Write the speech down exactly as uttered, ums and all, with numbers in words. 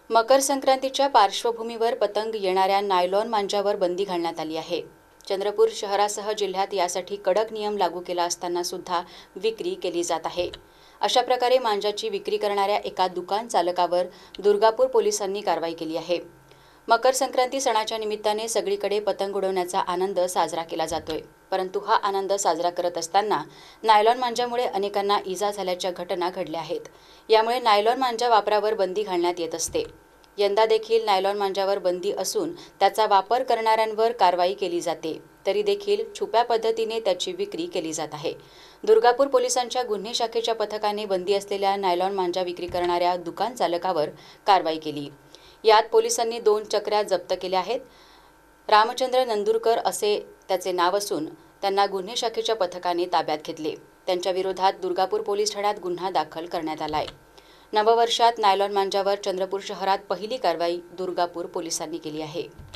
मकर संक्रांतीच्या पार्श्वभूमीवर पतंग येणाऱ्या नायलॉन मांजावर बंदी घालण्यात आली आहे। चंद्रपूर शहरासह जिल्ह्यात यासाठी कडक नियम लागू केला असताना सुद्धा विक्री केली जात आहे। अशा प्रकारे मांजाची विक्री करणाऱ्या एका दुकान चालकावर दुर्गापूर पोलिसांनी कारवाई केली आहे। मकर संक्रांती सणाच्या निमित्ताने सगळीकडे पतंग उडवण्याचा आनंद साजरा केला जातोय, परंतु हा आनंद साजरा करत असताना नायलॉन मांजामुळे अनेकांना इजा झाल्याच्या घटना घडल्या आहेत। यामुळे नायलॉन मांजा वापरावर बंदी घालण्यात येत असते। यंदा देखील नायलॉन मांजावर बंदी असून त्याचा वापर करणाऱ्यांवर कारवाई केली जाते, तरी देखील छुप्या पद्धतीने त्याची विक्री केली जात आहे। दुर्गापूर पोलिसांच्या गुन्हे शाखेच्या पथकाने बंदी असलेल्या नायलॉन मांजा विक्री करणाऱ्या दुकान चालकावर कारवाई केली। यात पोलिसांनी दोन चक्र्या जप्त केल्या आहेत। रामचंद्र नंदुरकर असे त्याचे नाव असून त्यांना गुन्हे शाखेच्या पथकाने ताब्यात घेतले। त्यांच्या विरोधात दुर्गापूर पोलीस ठाण्यात गुन्हा दाखल करण्यात आलाय। नववर्षात नायलॉन मांजावर चंद्रपूर शहरात पहिली कारवाई दुर्गापूर पोलिसांनी केली आहे।